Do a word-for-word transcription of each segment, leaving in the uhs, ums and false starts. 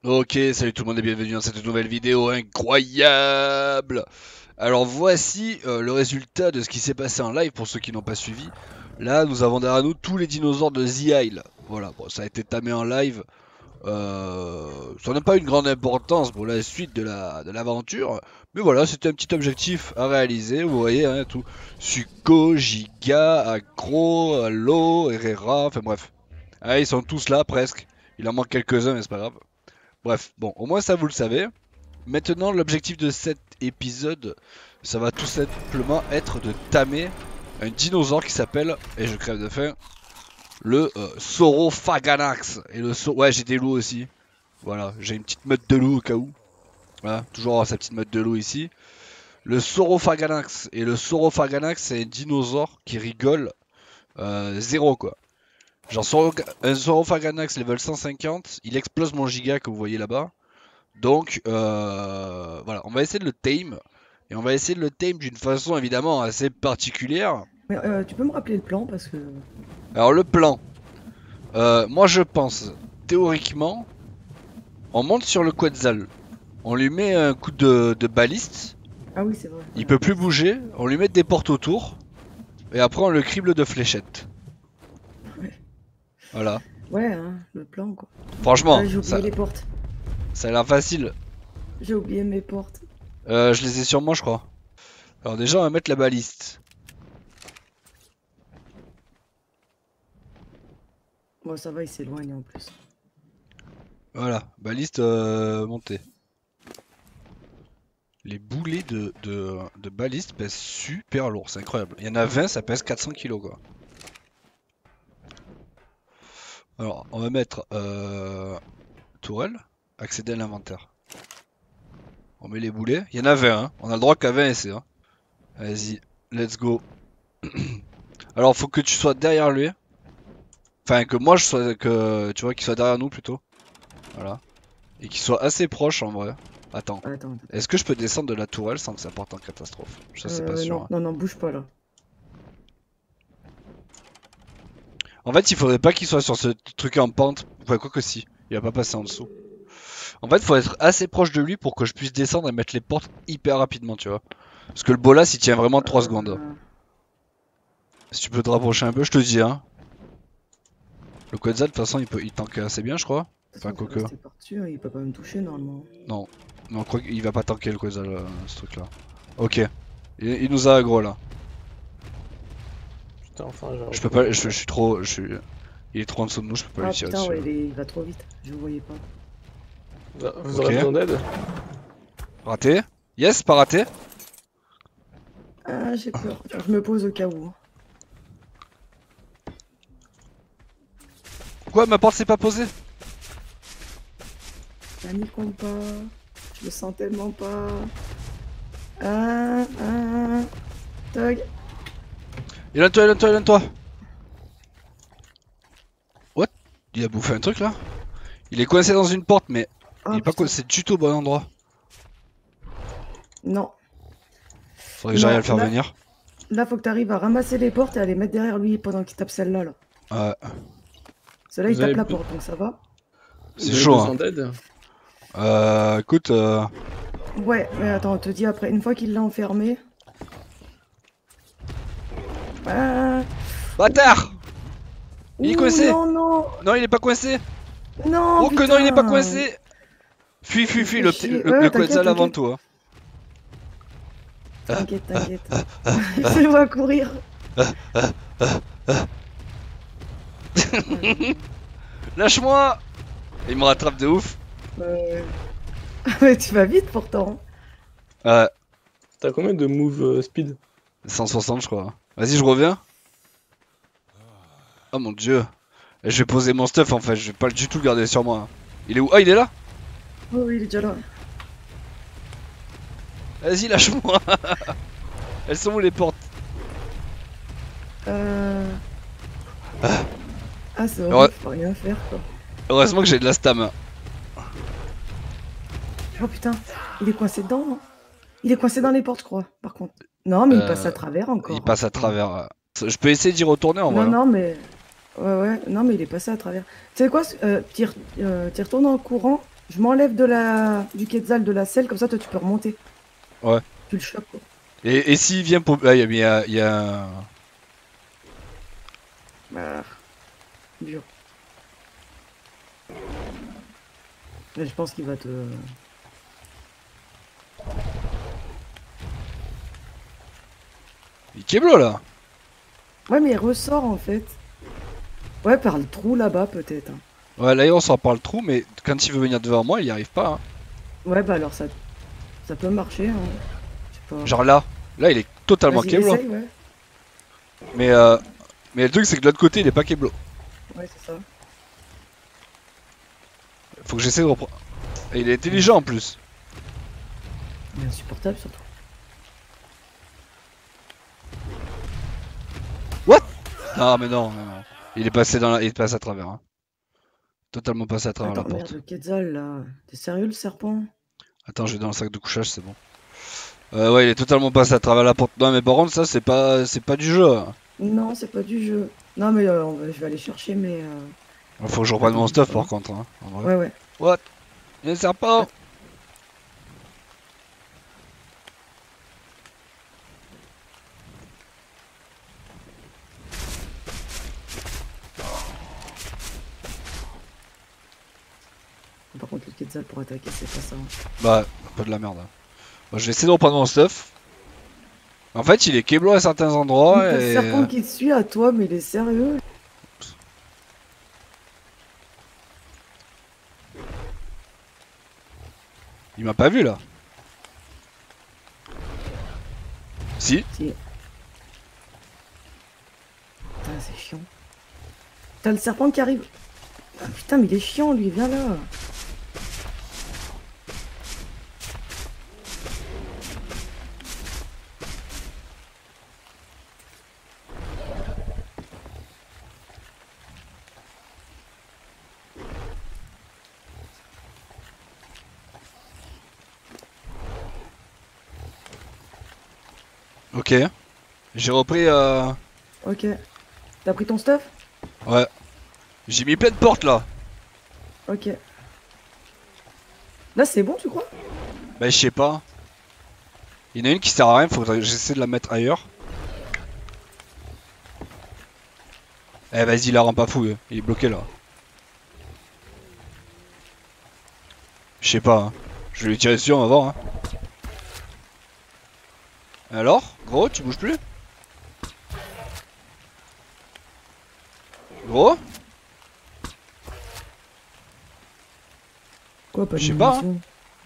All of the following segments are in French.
Ok, salut tout le monde et bienvenue dans cette nouvelle vidéo incroyable. Alors voici euh, le résultat de ce qui s'est passé en live pour ceux qui n'ont pas suivi. Là, nous avons derrière nous tous les dinosaures de The Isle. Voilà, bon, ça a été tamé en live. Euh, ça n'a pas une grande importance pour la suite de la de l'aventure, mais voilà, c'était un petit objectif à réaliser. Vous voyez, hein, tout Suko, Giga, Agro, Allo, Herrera, enfin bref. Ah, ils sont tous là presque. Il en manque quelques-uns, mais c'est pas grave. Bref, bon, au moins ça vous le savez. Maintenant, l'objectif de cet épisode, ça va tout simplement être de tamer un dinosaure qui s'appelle, et je crève de faim, le euh, Saurophaganax. Et le Sau- ouais, j'ai des loups aussi. Voilà, j'ai une petite meute de loups au cas où. Voilà, toujours avoir sa petite meute de loups ici. Le Saurophaganax. Et le Saurophaganax, c'est un dinosaure qui rigole euh, zéro quoi. Genre, Sauro- un Saurophaganax level cent cinquante, il explose mon giga que vous voyez là-bas. Donc euh, voilà, on va essayer de le tame. Et on va essayer de le tame d'une façon évidemment assez particulière. Mais euh, tu peux me rappeler le plan parce que... Alors le plan, euh, moi je pense, théoriquement, on monte sur le Quetzal. On lui met un coup de, de baliste. Ah oui, c'est vrai. Il Ouais, peut plus bouger. On lui met des portes autour. Et après on le crible de fléchettes. ouais. Voilà. Ouais, hein, le plan quoi. Franchement, Ah, j'ai oublié ça, les portes. ça a l'air facile. J'ai oublié mes portes. Euh, je les ai sur moi je crois. Alors déjà on va mettre la baliste. Bon, ça va, il s'éloigne en plus. Voilà, baliste euh, montée. Les boulets de, de, de baliste pèsent super lourd, c'est incroyable. Il y en a vingt, ça pèse quatre cents kilos quoi. Alors, on va mettre euh, tourelle, accéder à l'inventaire. On met les boulets, il y en a vingt, hein. On a le droit qu'à vingt essais. Hein. Vas-y, let's go. Alors, faut que tu sois derrière lui. Enfin, que moi je sois, que tu vois, qu'il soit derrière nous plutôt. Voilà. Et qu'il soit assez proche en vrai. Attends, Ah, attends, attends. est-ce que je peux descendre de la tourelle sans que ça parte en catastrophe? Ça, c'est pas Euh, sûr. non, Hein. non, non, bouge pas là. En fait, il faudrait pas qu'il soit sur ce truc en pente. Enfin, quoi que si, il va pas passer en dessous. En fait, il faut être assez proche de lui pour que je puisse descendre et mettre les portes hyper rapidement, tu vois. Parce que le bolas, il tient vraiment trois secondes. Euh... Si tu peux te rapprocher un peu, je te dis, hein. Le Quetzal, de toute façon, il, peut, il tank assez bien, je crois. De toute Enfin, façon, on peut quoique. rester par dessus, hein, il peut pas me toucher normalement. Non. Mais on croit qu'il va pas tanker le Quetzal, euh, ce truc-là. Ok. Il, il nous a aggro, là. Putain, enfin, j'ai Je peux pas, je, je suis trop, je suis... Il est trop en dessous de nous, je peux pas Ah lui tirer putain, dessus. ouais, Là. il, est- il va trop vite. Je le voyais pas. Vous vous Ok. aurez besoin d'aide? Raté. Yes, pas raté. Ah, j'ai peur. Attends, je me pose au cas où. Quoi, ma porte s'est pas posée? Ça n'y compte pas. Je le sens tellement pas. Ah, ah. Tog. Éloigne-toi, éloigne-toi, éloigne-toi. What? Il a bouffé un truc là? Il est coincé dans une porte, mais Ah, il est pas putain. coincé du tout au bon endroit. Non. Faudrait que j'arrive à Non, le faire là- venir. Là, faut que tu arrives à ramasser les portes et à les mettre derrière lui pendant qu'il tape celle-là. Là. Ouais, Celle-là, il Vous tape avez la be- porte, donc ça va. c'est Vous avez chaud. besoin Hein. d'aide? Euh, écoute, euh... Ouais, mais attends, on te dit après, une fois qu'il l'a enfermé. Ah, bâtard! Il est ouh, coincé! Non, non, Non, il est pas coincé! non, Oh que non, il est pas putain. coincé! Fuis, fuis, Il fuis, fait le, chier. le, Ouais, le t'inquiète, Quetzal avant t'inquiète. toi. T'inquiète, t'inquiète. Fais-moi courir. Lâche-moi! Il me rattrape de ouf. Euh... Mais tu vas vite pourtant. Ouais, T'as combien de move euh, speed? cent soixante je crois. Vas-y, je reviens. Oh mon dieu. Et je vais poser mon stuff en fait, je vais pas du tout le garder sur moi. Il est où? Ah, il est là? Oh oui, il est déjà là. Vas-y, lâche-moi. Elles sont où les portes? Euh... Ah, c'est Ouais. horrible, faut rien faire quoi. Heureusement que j'ai de la stam. Oh putain, il est coincé dedans, non? Il est coincé dans les portes, je crois, par contre. Non, mais il Euh, passe à travers encore. Il passe à travers. euh. Je peux essayer d'y retourner en vrai. Non, hein. non, mais... Ouais, ouais, non, mais il est passé à travers. Tu sais quoi, euh, tu y re- euh, tu y retournes en courant, Je m'enlève de la du quetzal de la selle, comme ça toi tu peux remonter. Ouais. Tu le chopes quoi. Et, et s'il vient pour... Ah, il y a... Il y a... Ah, dur. Mais je pense qu'il va te... Il est Keblo là. Ouais mais il ressort en fait. Ouais par le trou là-bas peut-être. hein. Ouais, là on s'en parle trop, mais quand il veut venir devant moi, il y arrive pas. Hein. Ouais bah alors ça, ça peut marcher. Hein. Je sais pas. Genre là. Là, il est totalement Vas-y, Keblo. essaye, ouais. Mais, euh... mais le truc, c'est que de l'autre côté, il est pas Keblo. Ouais c'est ça. Faut que j'essaie de reprendre. Et il est intelligent en plus. Il est insupportable surtout. Non, mais non, non, non. Il est passé dans la... Il est passé à travers. Hein. Totalement passé à travers Attends la porte. merde le quetzal là. T'es sérieux le serpent? Attends, je vais dans le sac de couchage, c'est bon. Euh, ouais, il est totalement passé à travers la porte. Non, mais par contre, ça, c'est pas, c'est pas du jeu. Hein. Non c'est pas du jeu. Non mais euh, on va- je vais aller chercher mais... Euh... Faut que je reprenne mon Attends, stuff attends. par contre. Hein, en vrai. Ouais ouais. What? Il y a un serpent! Par contre le quetzal pour attaquer c'est pas ça. hein. Bah, pas de la merde. Hein. Bon, je vais essayer de reprendre mon stuff. En fait, il est Keblo à certains endroits Mais t'as le et... serpent qui te suit à toi mais il est sérieux? Il m'a pas vu là. Si. Si. Putain c'est chiant. T'as le serpent qui arrive. Ah, putain mais il est chiant lui, viens là. Ok. J'ai repris... Euh... Ok. T'as pris ton stuff? Ouais. J'ai mis plein de portes là. Ok. Là c'est bon tu crois? Bah, je sais pas. Il y en a une qui sert à rien, faudrait que j'essaie de la mettre ailleurs. Eh vas-y, la rend pas fou, hein. Il est bloqué là. Je sais pas, hein. Je vais lui tirer dessus, on va voir. Hein. Alors, gros, tu bouges plus? Gros? Quoi pas de Je sais pas, munitions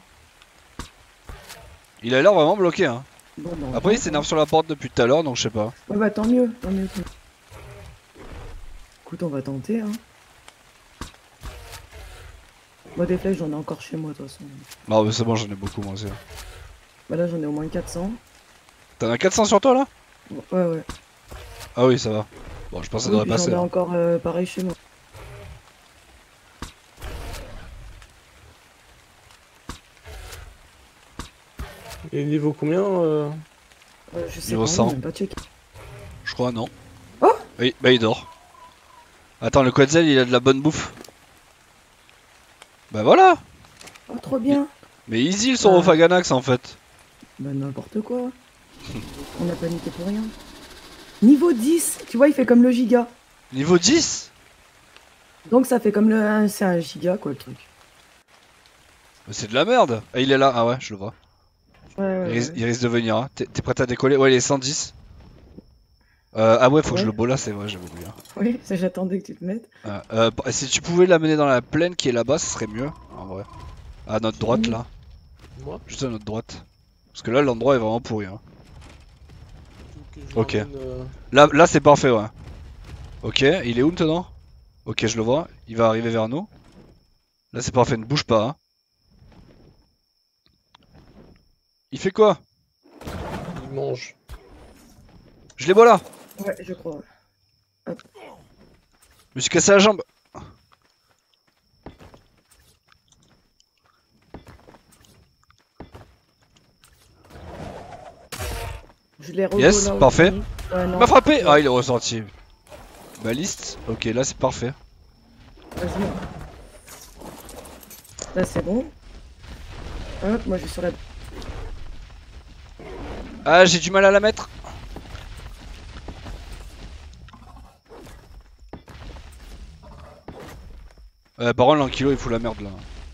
Il a l'air vraiment bloqué. Hein. Bon, bah, on Après, il tente, s'énerve hein. sur la porte depuis tout à l'heure, donc je sais pas. Ouais bah tant mieux, tant mieux. tant mieux. Écoute on va tenter hein. Moi des flèches j'en ai encore chez moi de toute façon. Non, mais c'est bon, j'en ai beaucoup, moi aussi. Bah là j'en ai au moins quatre cents. T'en as quatre cents sur toi là? Ouais ouais. Ah oui, ça va. Bon, je pense que ça Oui, devrait puis j'en passer. ai Hein. encore euh, pareil chez moi. Et niveau combien euh... Euh, je sais Niveau pas, cent. j'ai même pas checké. Je crois, non. Oh! Oui, bah il dort. Attends, le Quetzal, il a de la bonne bouffe. Bah voilà! Oh trop bien. Mais easy, ils sont Ah. au Faganax en fait. Bah n'importe quoi. On a paniqué pour rien. Niveau dix, tu vois il fait comme le giga. Niveau dix? Donc ça fait comme le... un- c'est un giga quoi le truc. Bah, c'est de la merde. Ah, il est là. Ah ouais, je le vois. Ouais ouais. Il, ouais. risque, il risque de venir. Hein. T'es t'es prêt à décoller? Ouais, il est cent dix. Euh, ah ouais, faut que je Ouais. le bola, c'est vrai, j'avais oublié. Oui, ça, j'attendais que tu te mettes. Euh, euh, si tu pouvais l'amener dans la plaine qui est là-bas, ce serait mieux, en vrai. À notre droite là, Moi juste à notre droite. Parce que là, l'endroit est vraiment pourri. Hein. que je Ok. ramène, euh, Là, là c'est parfait, ouais. Ok, il est où maintenant? Ok, je le vois. Il va arriver vers nous. Là, c'est parfait, ne bouge pas. Hein. Il fait quoi? Il mange. Je les vois là. Ouais, je crois. ouais. Je me suis cassé la jambe. Je l'ai Yes, revo là parfait. aussi. Ouais, non. Il m'a frappé. Ah, il est ressorti. Baliste. Ok, là, c'est parfait. Vas-y. Là c'est bon. Hop, moi je suis sur la... Ah, j'ai du mal à la mettre. Euh, par contre, l'ankylo il fout la merde là.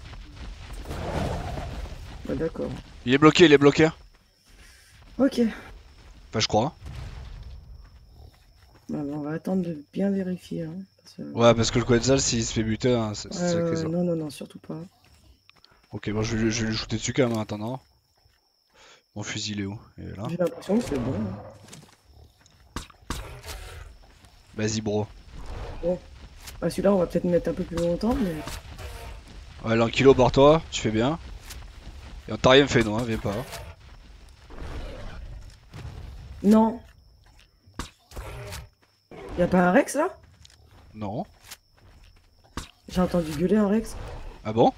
Ouais, d'accord. Il est bloqué, il est bloqué. Ok. Enfin, je crois. Bah, bah, on va attendre de bien vérifier. Hein, parce que... Ouais, parce que le Quetzal, s'il se fait buter, hein, c'est c'est ça Euh, qui est ça. non, non, non, surtout pas. Ok, bon, je vais, lui- je vais lui shooter dessus quand même en attendant. Mon fusil il est où? Il est là. J'ai l'impression que c'est bon. Hein. Vas-y, bro. Bah, celui-là, on va peut-être mettre un peu plus longtemps, mais... Ouais, l'ankylo, barre-toi, tu fais bien. Et on t'a rien fait, non, hein, viens pas. Non. Y'a pas un Rex, là? Non. J'ai entendu gueuler un Rex. Ah bon?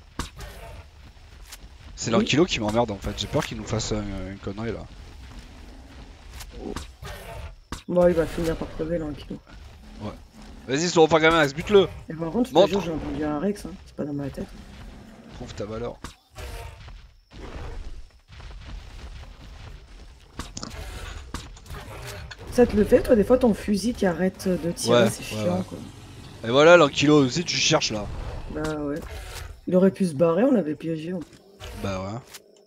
C'est Oui. l'ankylo qui m'emmerde en fait, j'ai peur qu'il nous fasse un- une connerie là. Bon, il va finir par crever, là, un kilo. Vas-y, sur Fagamax, bute-le! Et par contre, je te Montre. jure, j'ai entendu un Rex, hein. C'est pas dans ma tête. Trouve ta valeur. Ça te le fait, toi, des fois, ton fusil qui arrête de tirer, Ouais, c'est ouais, chiant, ouais. quoi. Et voilà, l'ankylo aussi, tu cherches là. Bah ouais. Il aurait pu se barrer, on l'avait piégé. on- Bah ouais.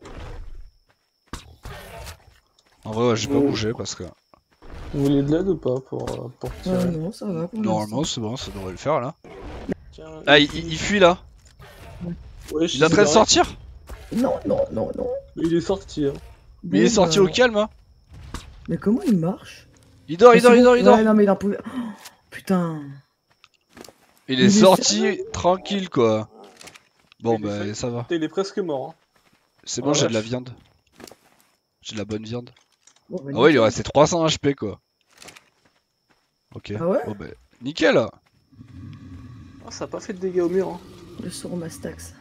En vrai, ouais, j'ai pas Oh. bougé parce que. Vous voulez de l'aide ou pas pour, euh, pour Ah tirer? non, ça va pour Normalement, c'est bon, ça devrait le faire là. Tiens, Ah, il, il- il fuit là. Ouais, je Il est en sais train de pas. sortir. l'instant. Non, non, non, non. Mais il est sorti. Hein. Mais il est Bon, sorti bah, au calme, hein. Mais comment il marche? Il dort, il Mais dort, c'est il bon. dort, il dort. Ouais, non, mais il en pouvait... Oh, putain. Il Il est est sorti sérieux tranquille quoi. Bon, Il est bah fait. ça va. Il est presque mort. Hein. C'est Oh bon, la j'ai de la vache. viande. J'ai de la bonne viande. Bon, bah, Ah ouais, il lui nickel. restait trois cents H P quoi. Ok. Ah ouais Bon bah, nickel. Ah, ça a pas fait de dégâts au mur. Hein. Le Soromastax.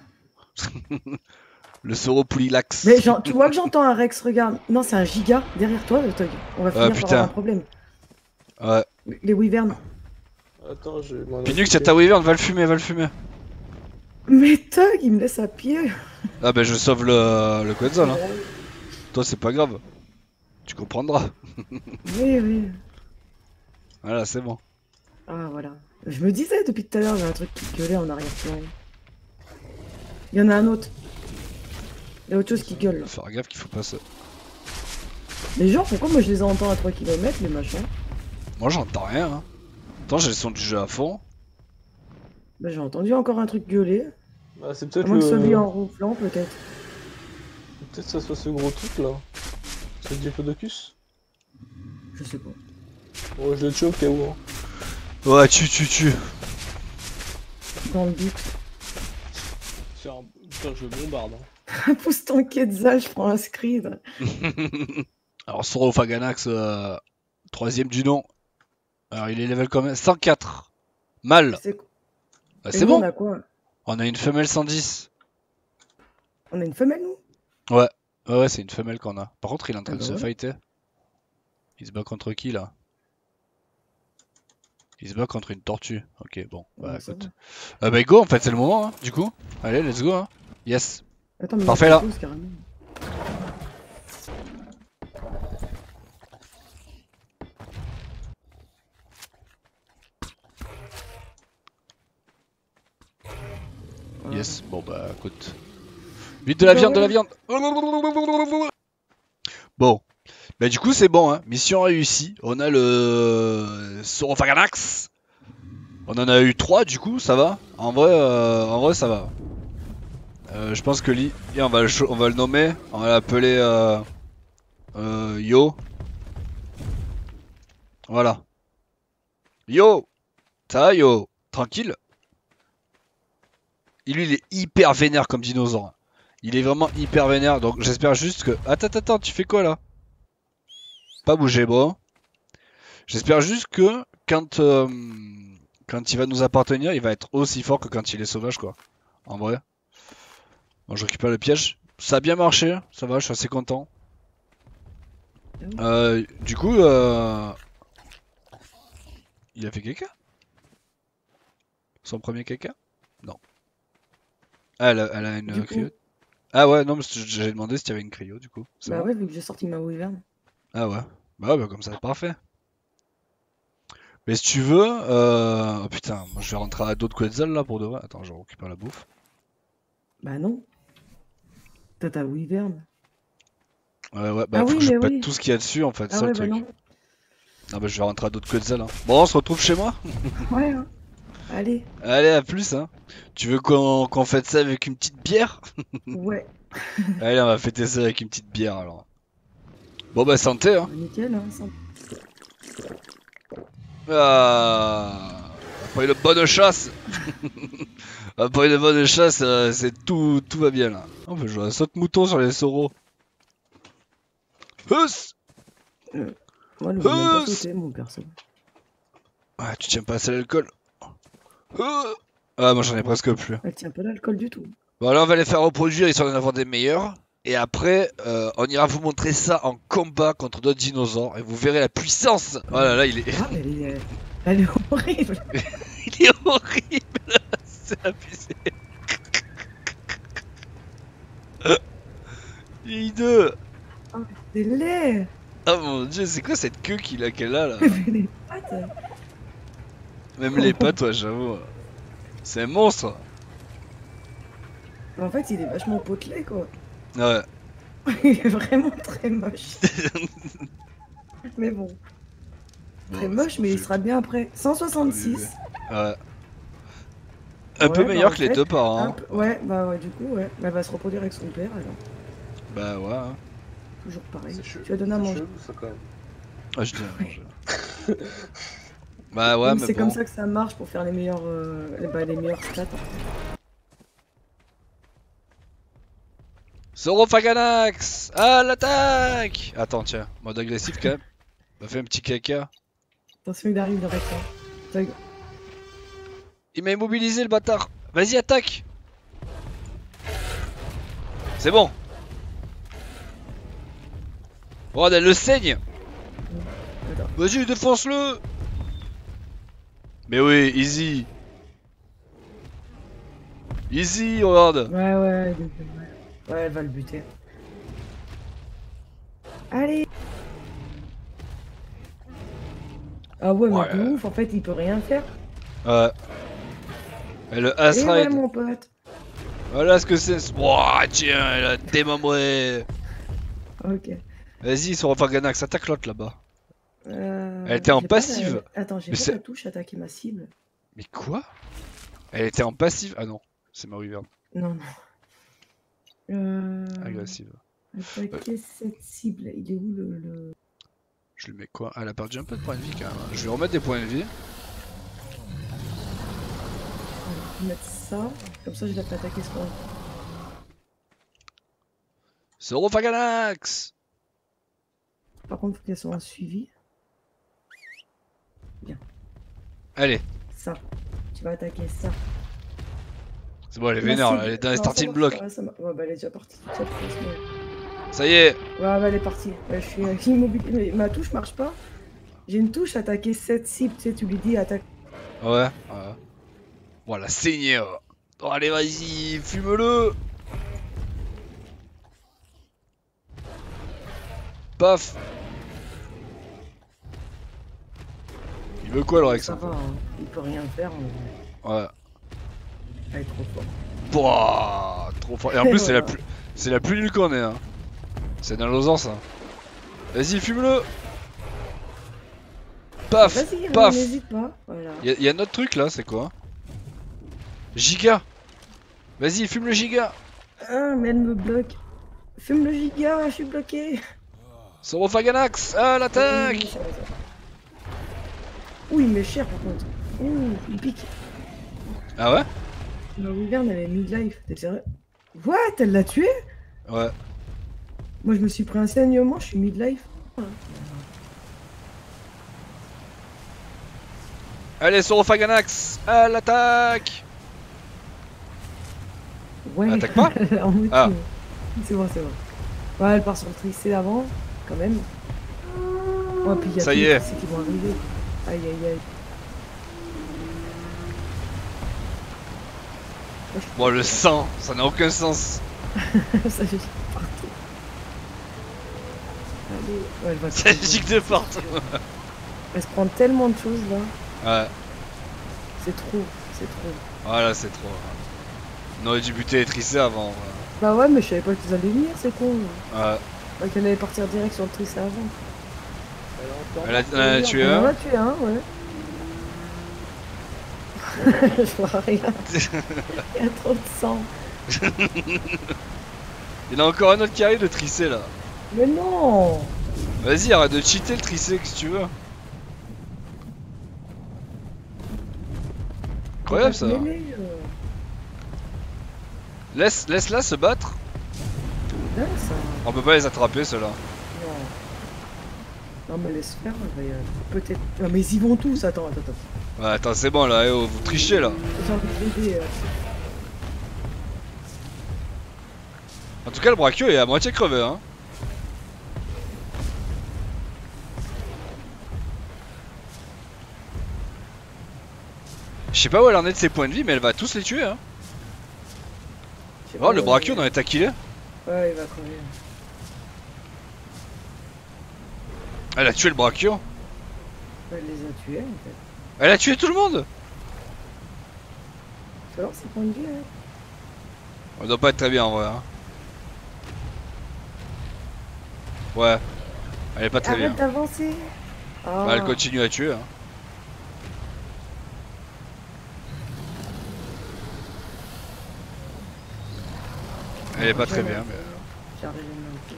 Le Sauropolylax. Mais genre, tu vois que j'entends un Rex, regarde. Non, c'est un giga derrière toi, le Tog. On va finir par putain. avoir un problème. Ouais. Les Wyverns. Attends, je vais m'en Pinux, occuper. y'a ta Wyvern, va le fumer, va le fumer. Mais Tog, il me laisse à pied. Ah bah je sauve le, le Quetzal hein. Toi c'est pas grave. Tu comprendras. Oui, oui. Voilà, c'est bon. Ah, voilà. Je me disais depuis tout à l'heure, il y a un truc qui gueulait en arrière-plan. Il y en a un autre. Il y a autre chose qui gueule. Là. Faut faire gaffe qu'il faut pas se... Les gens, pourquoi moi je les entends à trois kilomètres, les machins? Moi j'entends rien hein. Attends, j'ai le son du jeu à fond. Bah, j'ai entendu encore un truc gueuler. Bah, c'est À peut-être moins que le... celui en ronflant, peut-être. Peut-être que ça soit ce gros truc là. C'est Diplodocus. Je sais pas. Bon, je le tue au cas où. Hein. Ouais, tu, tu, tu. Dans le doute. Tiens, putain, je bombarde. Hein. Pousse ton Quetzal, je prends un screed. Alors Saurophaganax, euh, troisième du nom. Alors il est level combien? cent quatre. Mal. C'est Bah, Et c'est nous, bon. On a quoi? On a une femelle cent dix. On a une femelle, nous? Ouais. Ouais, ouais, c'est une femelle qu'on a. Par contre, il est en train Ah de bah se ouais. fighter. Il se bat contre qui là? Il se bat contre une tortue. Ok, bon, bah Ouais, ça écoute. Euh, bah go, en fait, c'est le moment, hein, du coup. Allez, let's go, hein. Yes. Attends, mais Parfait, il y a là. quelque chose, carrément. Voilà. Yes. Bon, bah écoute. Vite de la viande, de la viande. Bon. Bah du coup, c'est bon, hein. Mission réussie. On a le Saurophaganax. On en a eu trois, du coup, ça va. En vrai, euh, en vrai, ça va. Euh, je pense que lui, on va le, cho- on va le nommer. On va l'appeler euh, euh, Yo. Voilà. Yo. Ça va, Yo. Tranquille. Et lui, il est hyper vénère comme dinosaure. Il est vraiment hyper vénère. Donc j'espère juste que... Attends, attends, attends, tu fais quoi là? Pas bouger, bro. J'espère juste que quand, euh, quand il va nous appartenir, il va être aussi fort que quand il est sauvage, quoi. En vrai. Bon, je récupère le piège. Ça a bien marché, ça va, je suis assez content. Euh, du coup, euh... il a fait caca? Son premier caca? Non. Ah, elle a, elle a une Du euh, coup. cryo. Ah ouais, non, mais c'est- j'ai demandé si tu avais une cryo du coup. C'est Bah bon. ouais, vu que j'ai sorti ma wyvern. Ah ouais. Bah ouais, bah comme ça, parfait. Mais si tu veux, euh... oh, putain, moi je vais rentrer à d'autres Quetzal là pour de vrai. Attends, je récupère la bouffe. Bah non. T'as ta wyvern. Ouais, ouais, bah Ah faut oui, que je mais pète oui. tout ce qu'il y a dessus en fait, c'est Ah ça le ouais, bah truc. non. Ah bah je vais rentrer à d'autres Quetzal. Hein. Bon, on se retrouve chez moi. Ouais, hein. Allez. Allez, à plus, hein. Tu veux qu'on qu'on fête ça avec une petite bière? Ouais. Allez, on va fêter ça avec une petite bière alors. Bon bah santé, hein. Bah, nickel, hein. Ça... Ah, après une bonne chasse. Après une bonne chasse, euh, c'est tout, tout va bien là. On peut jouer à saute mouton sur les sauros. Huss. Euh, Moi, le veut même pas Huss. sauter, mon perso. Ah, tu tiens pas assez à l'alcool. Euh. Ah, moi j'en ai presque plus. Elle tient pas l'alcool du tout. Bon, là on va les faire reproduire histoire d'en avoir des meilleurs. Et après, euh, on ira vous montrer ça en combat contre d'autres dinosaures. Et vous verrez la puissance. Oh là là, il est, Ah, mais elle est, elle est horrible. il est horrible. C'est abusé. Il est hideux. C'est laid. Oh mon dieu, c'est quoi cette queue qu'il a qu'elle a là? Mais les pattes. Même les pattes, ouais, j'avoue. C'est un monstre. En fait, il est vachement potelé, quoi. Ouais. Il est vraiment très moche. Mais bon. Très Bon, moche, mais il c'est- sera bien après. cent soixante-six. Ouais. Un peu Ouais, bah, meilleur en que les fait, deux parents. un Hein. peu- Ouais, bah ouais, du coup, ouais. Elle va se reproduire avec son père, alors. Bah ouais. Hein. Toujours pareil. C'est chelou. Tu vas donner à C'est manger. chelou, ça quand même. Ah, je dis à manger. Bah ouais, Oui, mais c'est bon. comme ça que ça marche pour faire les meilleurs, euh, les- bah, les meilleurs stats. Saurophaganax à l'attaque. Attends, tiens, mode agressif quand même. On fait un petit caca. Attention, il arrive, il arrête ça. Ça- Il m'a immobilisé le bâtard. Vas-y, attaque. C'est bon. Regarde, elle le saigne. Attends. Vas-y, défonce-le. Mais oui, easy. Easy, regarde. Ouais, ouais, il est- ouais. Ouais, elle va le buter. Allez. Ah ouais, mais Ouais. de ouf, en fait, il peut rien faire. Ouais. Et le ass Et ouais, ride. mon pote. Voilà ce que c'est. Ouah, tiens, elle a démembré. Ok. Vas-y, Saurophaganax, attaque l'autre là-bas. Euh, Elle était en j'ai pas passive. la- Attends, j'ai Mais pas c'est- la touche attaquer ma cible. Mais quoi? Elle était en passive. Ah non, c'est ma wyvern. Non, non. Euh... Agressive. Attaquer cette cible. Il est où le... le... Je lui mets quoi? Ah, elle a perdu un peu de points de vie quand même. Je vais lui remettre des points de vie. Je vais mettre ça. Comme ça, je la fais attaquer ce point. Saurophaganax! Par contre, faut qu'elle soit en suivi. Allez, Ça. Tu vas attaquer ça. c'est bon, elle est Ma vénère, là, cible- elle est dans les non, starting ça blocks. marche pas, ça mar- Ouais, bah elle est déjà partie. toute seule, je pense, mais- Ça y est! Ouais, bah elle est partie. Ouais, je suis euh, immobile. Mais ma touche marche pas. J'ai une touche attaquer cette cible. Tu sais, tu lui dis attaque. Ouais, ouais. Voilà, saignée. Oh. Oh, allez, vas-y, fume-le! Paf! Il veut quoi, le Rex? Ça en va, hein. Il peut rien faire. Mais... fait Ouais. Elle est trop forte. Pouah, trop fort. Et en Et plus, c'est la voilà. plus, c'est la plus nulle qu'on ait. Hein. C'est dans l'osant ça. Vas-y, fume-le. Paf, Vas-y, hein, paf. n'hésite pas. Voilà. Y'a y a un autre truc là, c'est quoi? Giga. Vas-y, fume le giga. Ah, mais elle me bloque. Fume le giga, je suis bloqué. Saurophaganax, à l'attaque. Oui, ça va, ça va. Ouh, il met cher par contre. Ouh, il pique. Ah ouais? Ma wyvern, elle est mid-life. T'es sérieux? What? Elle l'a tué? Ouais. Moi, je me suis pris un saignement, je suis mid-life. Allez, Saurophaganax, à l'attaque. Ouais. Attaque pas? En moitié. Ah. C'est bon, c'est bon. Ouais, elle part sur le tricé avant, quand même. Oh, puis il y a Ça tous y les est. tricés qui vont arriver. Aïe, aïe, aïe. Bon, le sang, ça n'a aucun sens. Ça gicle partout. Allez, ouais, elle va Ça se gicle de partout. Elle se prend tellement de choses là. Ouais, C'est trop, c'est trop. voilà, c'est trop. On aurait dû buter les tricés avant. Ouais. Bah ouais, mais je savais pas qu'ils allaient venir, c'est con. Ouais. Bah, qu'elle allait partir direct sur le tricé avant. Elle a, elle a tué On en un. a tué un, ouais. Je vois rien. Il y a trop de sang. Il y en a encore un autre qui arrive de tricé là. Mais non. Vas-y, arrête de cheater le tricé si tu veux. Incroyable ça. Mêlée, euh. Laisse, laisse-la se battre. Dingue, ça. On peut pas les attraper ceux-là. Non. Non, mais laisse faire, il va y a- peut-être. Ah, mais ils y vont tous, attends, attends, attends. Ouais, attends, c'est bon là, eh oh, vous trichez là. J'ai envie de l'aider. euh. En tout cas, le brachio est à moitié crevé hein. Je sais pas où elle en est de ses points de vie, mais elle va tous les tuer hein. Je sais Oh, pas, le euh, brachio dans l'état qu'il est. Ouais, il va crever. Elle a tué le brachio. Elle les a tués en fait. Elle a tué tout le monde. Tu vois, c'est point de vue, hein. On doit pas être très bien en vrai hein. Ouais. Elle est pas très Arrête bien. d'avancer. Ah. Bah, elle continue à tuer hein. Elle est pas très bien mais... J'arrive même plus.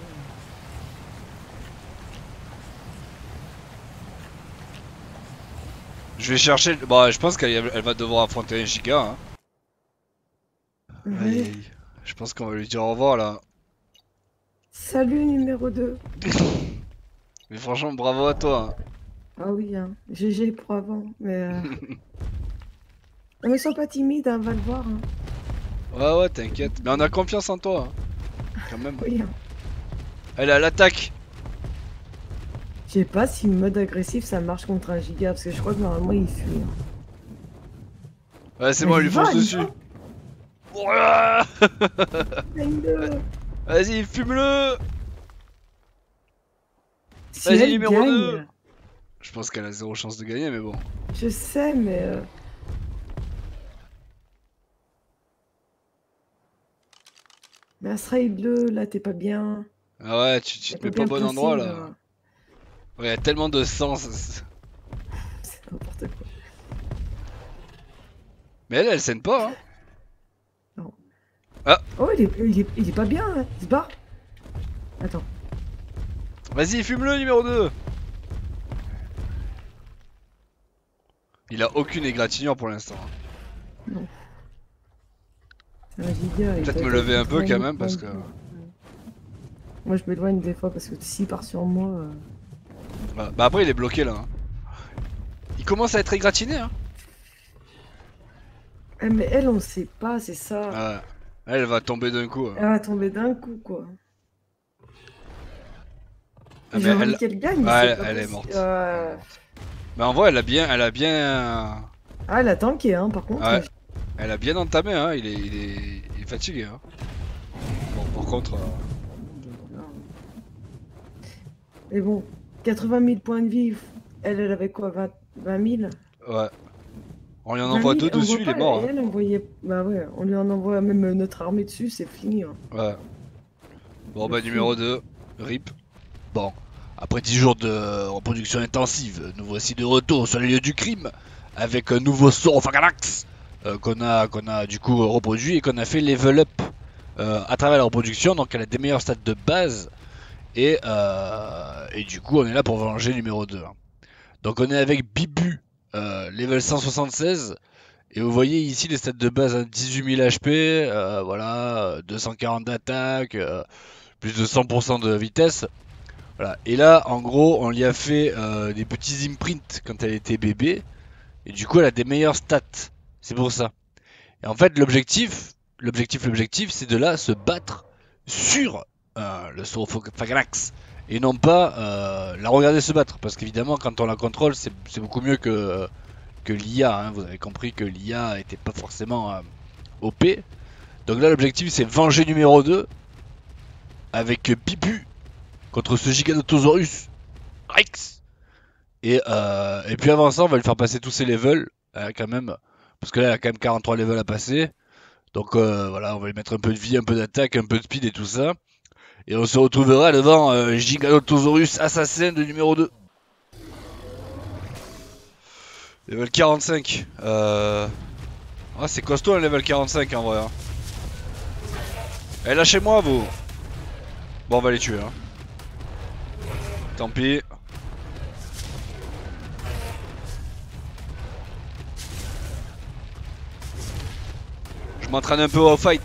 Je vais chercher... Bah je pense qu'elle elle va devoir affronter un giga hein. Ouais. Aïe, aïe. Je pense qu'on va lui dire au revoir là. Salut numéro deux. Mais franchement bravo à toi hein. Ah oui, hein. G G pour avant. Mais. Euh... non, mais sois pas timide, hein, va le voir. Hein. Ouais ouais t'inquiète. Mais on a confiance en toi hein. Quand même. Oui, hein. Elle est à l'attaque. Je sais pas si mode agressif ça marche contre un giga parce que je crois que normalement il fuit. Hein. Ouais c'est Mais bon, elle il lui va, fonce il dessus. va. Ouah. Gagne-le. Vas-y fume-le. Si Vas-y, elle numéro gagne, deux. Je pense qu'elle a zéro chance de gagner mais bon. Je sais, mais. Euh... Mais Asraïd-le, là t'es pas bien. Ah ouais tu, tu Elle te mets peut pas au bien bon te endroit pousser, là. Ouais, y a tellement de sens. C'est n'importe quoi. Mais elle, elle saigne pas hein. Oh, il est, il est, il est pas bien, hein. Il se barre. Attends. Vas-y, fume-le numéro deux. Il a aucune égratignure pour l'instant. C'est un giga. il Peut-être doit me être lever un peu très quand même parce que... tendu. Moi je m'éloigne des fois parce que s'il part sur moi. Euh... Bah, bah après il est bloqué là. hein. Il commence à être égratigné hein. Eh, mais elle, on sait pas, c'est ça. Ouais. Elle va tomber d'un coup. hein. Elle va tomber d'un coup, quoi. Ah, J'ai mais envie elle- qu'elle gagne. mais Ouais, c'est elle- pas elle est possible. morte. Euh, Mais en vrai elle a bien... Elle a bien... Ah, elle a tanké, hein, par contre. Ouais. Elle a bien entamé hein. Il est, il est, il est fatigué hein. Bon par contre... euh, Mais bon, quatre-vingt mille points de vie. Elle, elle avait quoi, vingt, vingt mille Ouais. On lui en vingt envoie mille, deux on dessus, voit il est pas, mort. et hein. elle, on voyait... Bah ouais, on lui en envoie même notre armée dessus, c'est fini. Hein. Ouais. Bon Le bah fou. numéro deux, rip. Bon, après dix jours de reproduction intensive, nous voici de retour sur les lieux du crime avec un nouveau Saurophaganax euh, qu'on a, qu'on a du coup reproduit et qu'on a fait level up euh, à travers la reproduction. Donc elle a des meilleurs stats de base et, euh, et du coup on est là pour venger numéro deux. Donc on est avec Bibu, euh, level cent soixante-seize. Et vous voyez ici les stats de base, hein, dix-huit mille H P, euh, voilà, deux cent quarante d'attaque, euh, plus de cent pour cent de vitesse. Voilà. Et là, en gros, on lui a fait euh, des petits imprints quand elle était bébé. Et du coup, elle a des meilleures stats. C'est pour ça. Et en fait, l'objectif, l'objectif, l'objectif, c'est de là se battre sur euh, le Saurophaganax. Et non pas euh, la regarder se battre. Parce qu'évidemment, quand on la contrôle, c'est beaucoup mieux que... que l'I A, hein. Vous avez compris que l'I A était pas forcément euh, O P. Donc là l'objectif c'est venger numéro deux avec Pipu contre ce Giganotosaurus Rex. Et, euh, et puis avant ça on va lui faire passer tous ses levels euh, quand même. Parce que là elle a quand même quarante-trois levels à passer. Donc euh, voilà, on va lui mettre un peu de vie, un peu d'attaque, un peu de speed et tout ça. Et on se retrouvera devant euh, Giganotosaurus assassin de numéro deux. Level quarante-cinq. Euh... Ah c'est costaud un level quarante-cinq en vrai. Hein. Eh lâchez-moi vous. Bon on va les tuer hein. Tant pis. Je m'entraîne un peu au fight.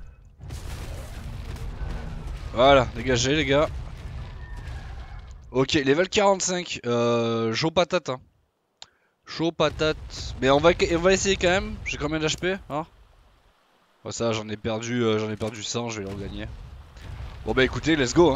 Voilà, dégagez les gars. Ok, level quarante-cinq. Euh, chaud patate. Hein. Chaud patate. Mais on va, on va essayer quand même. J'ai combien d'H P hein oh, ça, j'en ai perdu euh, j'en ai perdu cent, je vais le regagner. Bon bah écoutez, let's go hein.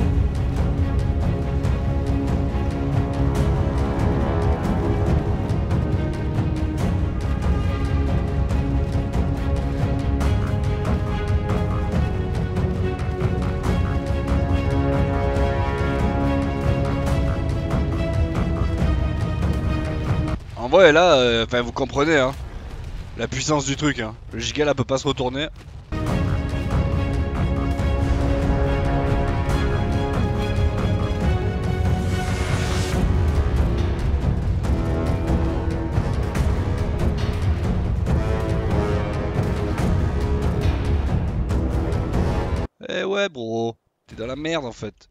En vrai là, enfin euh, vous comprenez hein, la puissance du truc hein. Le giga là peut pas se retourner. Eh ouais bro, t'es dans la merde en fait.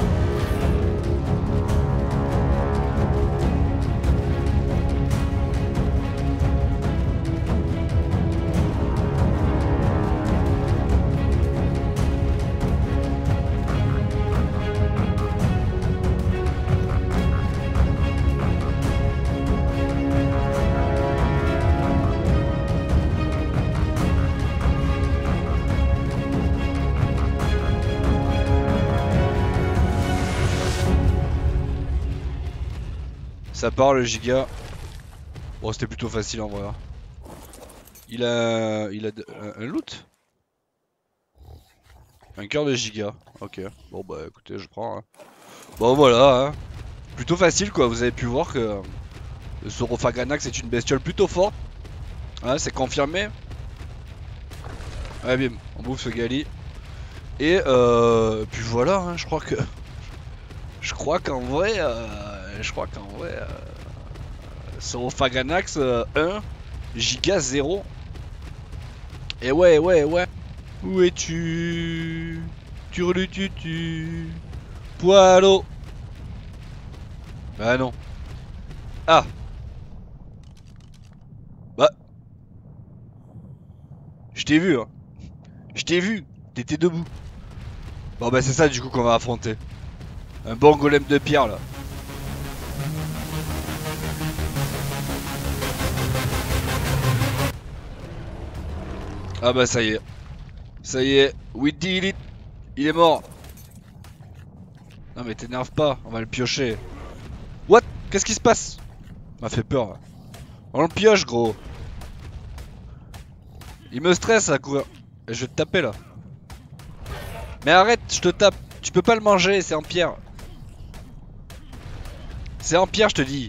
Ça part le giga. Bon c'était plutôt facile en vrai. Hein. Il a, il a un, un loot. Un cœur de giga. Ok. Bon bah écoutez je prends. Hein. Bon voilà. Hein. Plutôt facile quoi. Vous avez pu voir que le Saurophaganax est une bestiole plutôt forte. Hein, c'est confirmé. Ouais bim. On bouffe ce gali. Et euh, puis voilà. Hein, je crois que. Je crois qu'en vrai. Euh... Je crois qu'en vrai, euh, Saurophaganax euh, un, Giga zéro. Et ouais, ouais, ouais. Où es-tu? Turlututu. Poilo. Bah non. Ah. Bah. Je t'ai vu, hein. Je t'ai vu. T'étais debout. Bon bah c'est ça du coup qu'on va affronter. Un bon golem de pierre là. Ah bah ça y est. Ça y est. We did it. Il est mort. Non mais t'énerve pas. On va le piocher. What? Qu'est-ce qui se passe? M'a fait peur. Là. On le pioche gros. Il me stresse à courir. Et je vais te taper là. Mais arrête, je te tape. Tu peux pas le manger, c'est en pierre. C'est en pierre, je te dis.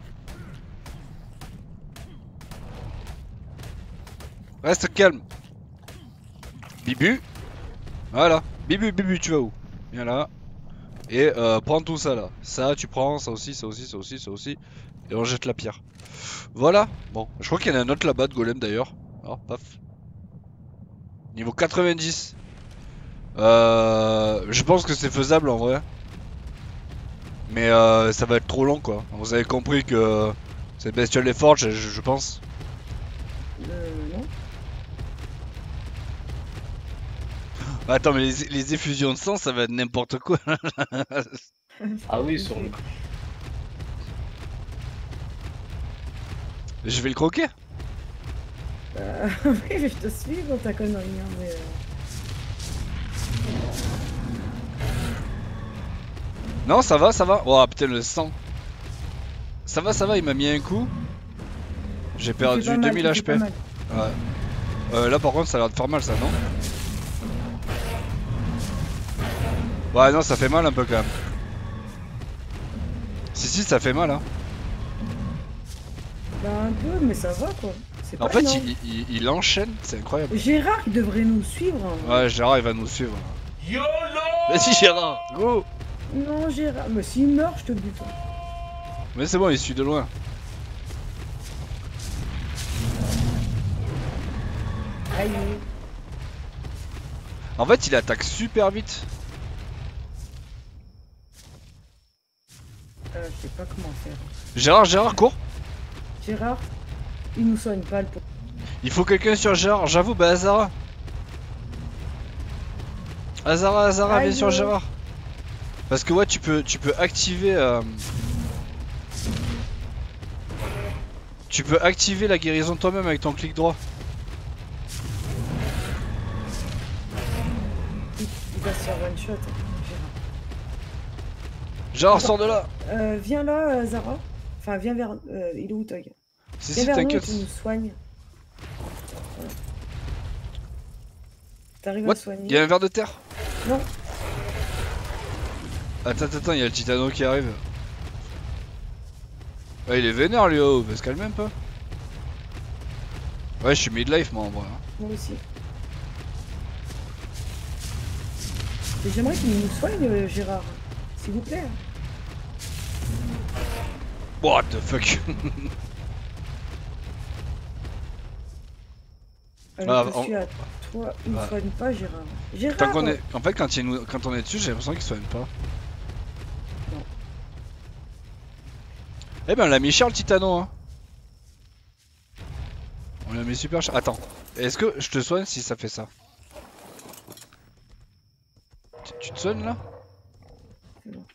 Reste calme. Bibu. Voilà. Bibu, Bibu, tu vas où? Viens là. Et euh, prends tout ça là. Ça, tu prends. Ça aussi, ça aussi, ça aussi, ça aussi. Et on jette la pierre. Voilà. Bon. Je crois qu'il y en a un autre là-bas de golem d'ailleurs. Alors, paf. Niveau quatre-vingt-dix. Euh, je pense que c'est faisable en vrai. Mais euh, ça va être trop long quoi. Vous avez compris que cette bestiole est forte, je, je pense. Euh, non. Attends, mais les, les effusions de sang, ça va être n'importe quoi. Ah oui, sur le. Je vais le croquer. Euh, oui, je te suis dans ta connerie, hein, mais. Euh... Non, ça va, ça va. Oh putain, le sang. Ça va, ça va, il m'a mis un coup. J'ai perdu deux mille H P. Ouais. Euh, là par contre ça a l'air de faire mal ça, non? Ouais non, ça fait mal un peu quand même. Si si, ça fait mal hein. Bah un peu, mais ça va quoi. C'est En pas fait énorme. il, il, il enchaîne, c'est incroyable. Gérard il devrait nous suivre. Hein. Ouais, Gérard il va nous suivre. YOLO! Vas-y Gérard, go! Non Gérard, mais s'il meurt je te bute. Hein. Mais c'est bon, il suit de loin. Aïe. En fait il attaque super vite. Euh, je sais pas comment faire. Gérard, Gérard, cours! Gérard, il nous soigne pas le pauvre. Il faut quelqu'un sur Gérard, j'avoue, bah Azara. Azara, Azara, viens Aïe. sur Gérard. Parce que ouais, tu peux, tu peux activer... Euh... Tu peux activer la guérison toi-même avec ton clic droit. Il, il va se faire one shot. hein, Gérard. Gérard, sors de là! Euh, viens là, euh, Zara. Enfin, viens vers. Euh, il est où, Tog? Si, Viens si, vers nous et t'inquiète. tu nous soignes. Voilà. T'arrives à What? soigner? Y'a un ver de terre? Non. Attends, attends, y'a le titano qui arrive. Ouais, il est vénère lui, oh, il va se calmer un peu. Ouais, je suis midlife moi en vrai. hein. Moi aussi. Et j'aimerais qu'il nous soigne, euh, Gérard. S'il vous plaît. What the fuck? Allez, Ah, je on- suis à toi. Il ne Ah. soigne pas, Gérard. Gérard Tant qu'on est... En fait, quand, il nous... quand on est dessus, j'ai l'impression qu'il soigne pas. Non. Eh ben, on l'a mis cher le titano, hein. On l'a mis super cher. Attends, est-ce que je te soigne si ça fait ça? Tu, tu te soignes là? C'est bon.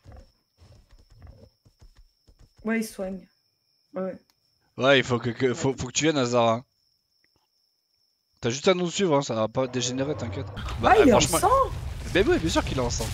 Ouais, il soigne. Ouais. Ouais, il faut que, que- faut, faut que tu viennes, Azara. hein. T'as juste à nous suivre, hein, ça va pas dégénérer, t'inquiète. Bah, ah, il euh, est en franchement- sang. Ben oui, bien sûr qu'il est en sang.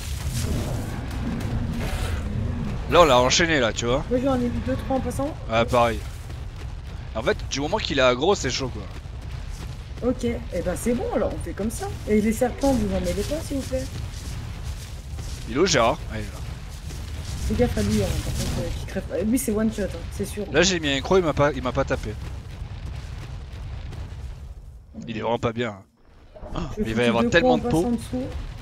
Là, on l'a enchaîné là, tu vois. Moi, j'en ai vu deux trois en passant. Ouais, pareil. En fait, du moment qu'il est aggro, c'est chaud quoi. Ok, et eh ben c'est bon alors, on fait comme ça. Et les serpents, vous en mettez pas s'il vous plaît. Il est où Gérard? Ah, il est là. Fais gaffe à lui, hein, par contre, euh, qu'il crève pas. Lui c'est one shot, hein, c'est sûr. Là, j'ai mis un croc, il m'a pas, il m'a pas tapé. Il est vraiment pas bien. hein. Je il fais va y avoir deux tellement crocs de en peau. passant Dessous.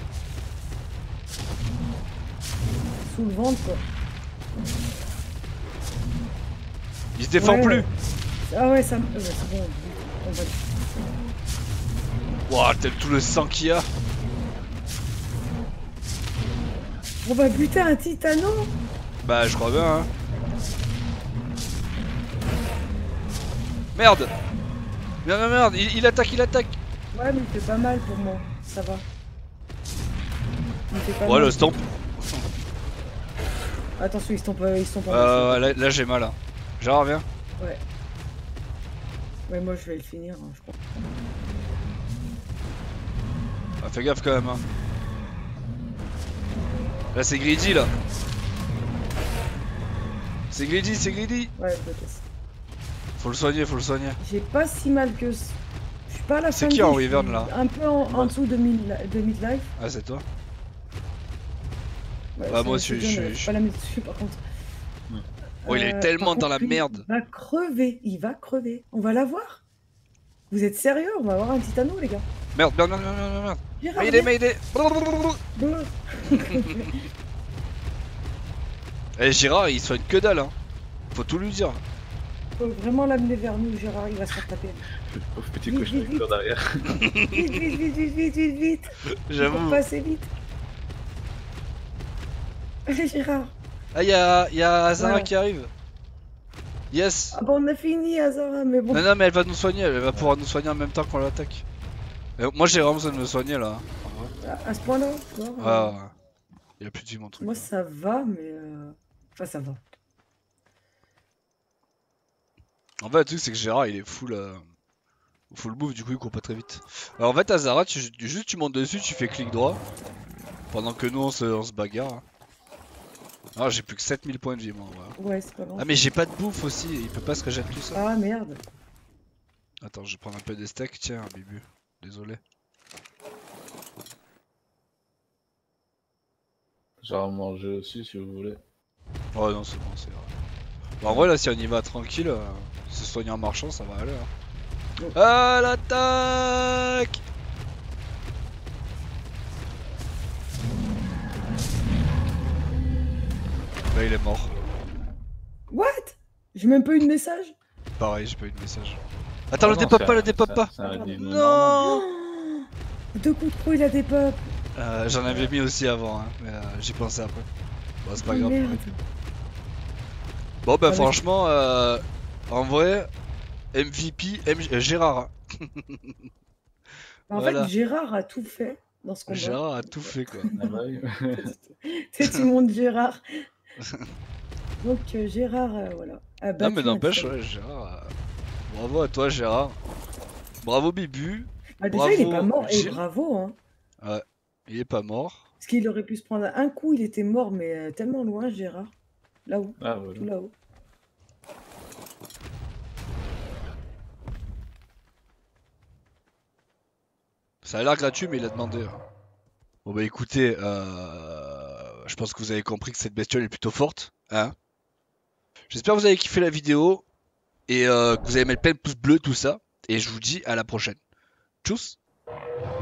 Sous le ventre quoi. Il se défend Ouais. plus. Ah ouais, ça. me- ouais, c'est bon. On va... Wouah, tel tout le sang qu'il y a. On va buter un titano. Bah, je crois bien. Hein. Merde. Merde, merde, merde. Il, il attaque, il attaque. Ouais, mais il fait pas mal pour moi. Ça va. Il fait pas Ouais, mal. le stomp. Attention, ils sont pas. Ils sont pas. Euh, ouais, là, là j'ai mal. Hein. Gérard, viens. Ouais. Ouais, moi je vais le finir, hein, je crois. Ah, fais gaffe quand même. Hein. Là, c'est greedy là. C'est greedy, c'est greedy. Ouais, peut-être. Faut le soigner, faut le soigner. J'ai pas si mal que. ce- Je suis pas à la C'est fin qui de en vie, je Wyvern, suis là Un peu en, en dessous de, mid, de midlife. Ah, c'est toi. Ouais, Ah, ça, moi, c'est je- jeune, je- euh, je- pas la mettre dessus par contre. Oh, il est Euh, tellement par dans la contre, lui, merde. Il va crever, il va crever. On va l'avoir. Vous êtes sérieux? On va avoir un titano, les gars. Merde, merde, merde, merde, merde, merde. Gérard, Mayday, viens. mayday. Bleu. Eh, Gérard, il soigne que dalle. Hein. Faut tout lui dire. Faut vraiment l'amener vers nous, Gérard, il va se faire taper. Pauvre petit Vite, cochon vite, avec vite. peur derrière. Vite, vite, vite, vite, vite, vite, vite. Il faut J'avoue. passer vite. Allez, Gérard. Ah, y'a y a Azara Ouais. qui arrive. Yes. Ah bon, on a fini, Azara, mais bon. Non, non, mais elle va nous soigner. Elle va pouvoir nous soigner en même temps qu'on l'attaque. Euh, Moi, j'ai vraiment besoin de me soigner là. En vrai. À, à ce point-là, tu vois. Ah, ouais. Il a plus de vie, mon truc. Moi, là. ça va, mais. euh, Enfin, ça va. En fait, le truc, c'est que Gérard, il est full. Euh... Full move, du coup, il court pas très vite. Alors, en fait, Azara, tu, juste tu montes dessus, tu fais clic droit. Pendant que nous, on se, on se bagarre. hein. Ah, j'ai plus que sept mille points de vie, moi. en vrai. Ouais, c'est pas grave. Ah, mais j'ai pas de bouffe aussi. Il peut pas se régénérer tout ça. Ah, merde. Attends, je vais prendre un peu des steaks, tiens, Bibu. Désolé. J'ai à manger aussi si vous voulez. Ouais, non, c'est bon, c'est vrai. Bah, en vrai, là, si on y va tranquille, euh, se soigner en marchant, ça va aller. Hein. Oh. À l'attaque! Bah, il est mort. What? J'ai même pas eu de message. Pareil, j'ai pas eu de message. Attends, Ah le non, dépop c'est pas, le un- dépop c'est un- pas! C'est un dino normal. Non! Oh, deux coups de pro, il a des pop. Euh, J'en avais mis aussi avant, hein, mais euh, j'y pensais après. Bon, c'est pas Oh, grave. merde. Bon, bah, Ah, mais- franchement, euh, en vrai, M V P, M euh, Gérard. Hein. En Voilà. fait, Gérard a tout fait dans ce combat. Gérard a tout fait, quoi. Ah bah oui. C'est tout le monde Gérard. Donc euh, Gérard, euh, voilà. A Non, battu mais un n'empêche, tigre. ouais, Gérard. euh, Bravo à toi, Gérard. Bravo, Bibu. Ah, déjà, il est pas bravo, mort. Et Gilles. bravo, hein. Ouais, il est pas mort. Parce qu'il aurait pu se prendre un coup, il était mort, mais euh, tellement loin, Gérard. Là-haut, Ah ouais. tout là-haut. Ça a l'air gratuit, mais il a demandé. Hein. Bon, bah écoutez, euh... je pense que vous avez compris que cette bestiole est plutôt forte. Hein. J'espère que vous avez kiffé la vidéo. Et euh, que vous avez mis plein de pouces bleus, tout ça. Et je vous dis à la prochaine. Tchuss!